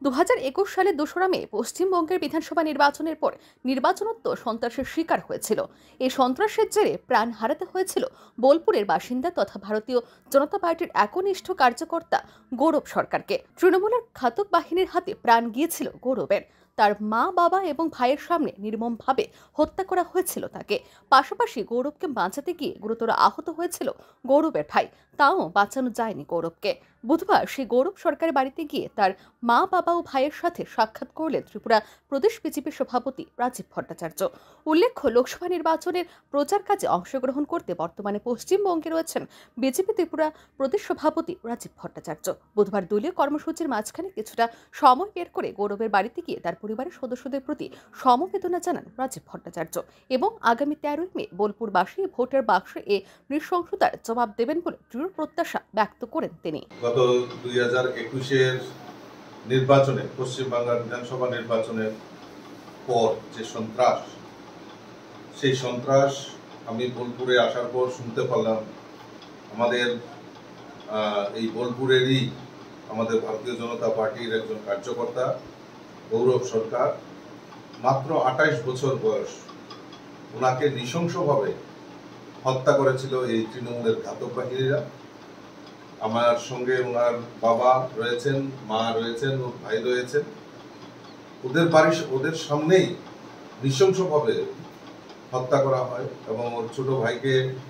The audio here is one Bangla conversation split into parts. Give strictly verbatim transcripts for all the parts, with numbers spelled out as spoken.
দু হাজার একুশ সালে দোসরা মে পশ্চিমবঙ্গের বিধানসভা নির্বাচনের পর নির্বাচনোত্তর সন্ত্রাসের শিকার হয়েছিল। এই সন্ত্রাসের জেরে প্রাণ হারাতে হয়েছিল বোলপুরের বাসিন্দা তথা ভারতীয় জনতা পার্টির একনিষ্ঠ কার্যকর্তা গৌরব সরকারকে। তৃণমূলের ঘাতক বাহিনীর হাতে প্রাণ গিয়েছিল গৌরবের। তার মা, বাবা এবং ভাইয়ের সামনে নির্মমভাবে হত্যা করা হয়েছিল তাকে। পাশাপাশি গৌরবকে বাঁচাতে গিয়ে গুরুতর আহত হয়েছিল গৌরবের ভাই, তাও বাঁচানো যায়নি গৌরবকে। বুধবার সেই গৌরব সরকারের বাড়িতে গিয়ে তার মা, বাবা ও ভাইয়ের সাথে সাক্ষাৎ করলেন ত্রিপুরা প্রদেশ বিজেপির সভাপতি রাজীব ভট্টাচার্য। উল্লেখ্য, লোকসভা নির্বাচনের প্রচার কাজে অংশগ্রহণ করতে বর্তমানে পশ্চিমবঙ্গে রয়েছেন বিজেপি ত্রিপুরা প্রদেশ সভাপতি রাজীব ভট্টাচার্য। বুধবার দলীয় কর্মসূচির মাঝখানে কিছুটা সময় বের করে গৌরবের বাড়িতে গিয়ে তার পরিবারের সদস্যদের প্রতি সমবেদনা জানান রাজীব ভট্টাচার্য এবং আগামী তেরোই মে বোলপুরবাসী ভোটের বাক্সে এ নৃশংসতার জবাব দেবেন বলে দৃঢ় প্রত্যাশা ব্যক্ত করেন তিনি। গত দুই হাজার একুশের নির্বাচনে, পশ্চিমবাংলার বিধানসভা নির্বাচনের পর যে সন্ত্রাস, সেই সন্ত্রাস আমি বোলপুরে আসার পর শুনতে পারলাম। আমাদের এই বোলপুরেরই আমাদের ভারতীয় জনতা পার্টির একজন কার্যকর্তা গৌরব সরকার, মাত্র আঠাইশ বছর বয়স, ওনাকে নৃশংসভাবে হত্যা করেছিল এই তৃণমূলের ঘাতক বাহিনীরা। আমার সঙ্গে ওনার বাবা রয়েছেন, মা রয়েছেন, ওর ভাই রয়েছেন। ওদের বাড়ি, ওদের সামনেই নৃশংসভাবে হত্যা করা হয় এবং ওর ছোট ভাইকে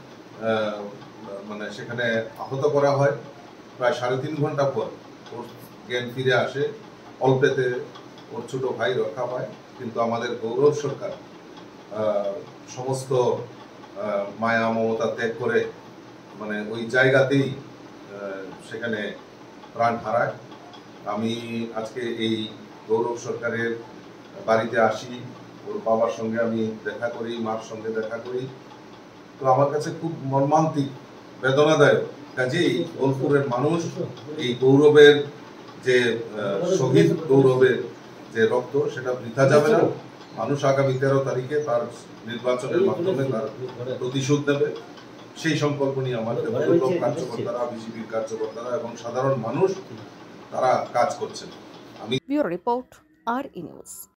মানে সেখানে আহত করা হয়। প্রায় সাড়ে তিন ঘন্টা পর ওর জ্ঞান ফিরে আসে, অল্পেতে ওর ছোট ভাই রক্ষা পায়। কিন্তু আমাদের গৌরব সরকার সমস্ত মায়া মমতা ত্যাগ করে মানে ওই জায়গাতেই সেখানে প্রাণ হারায়। আমি আজকে এই গৌরব সরকারের বাড়িতে আসি, ওর বাবার সঙ্গে আমি দেখা করি, মার সঙ্গে দেখা করি। তো আমার কাছে খুব মর্মান্তিক, বেদনাদায়ক। কাজেই বোলপুরের মানুষ এই গৌরবের যে শহীদ গৌরবের যে রক্ত, সেটা বৃথা যাবে না। মানুষ আগামী তেরো তারিখে তার নির্বাচনের মাধ্যমে তার প্রতিশোধ নেবে। সেই সংকল্প নিয়ে আমাদের কার্যকর্তারা, বিজেপির কার্যকর্তারা এবং সাধারণ মানুষ তারা কাজ করছেন। আমি ব্যুরো রিপোর্ট, আর ই নিউজ।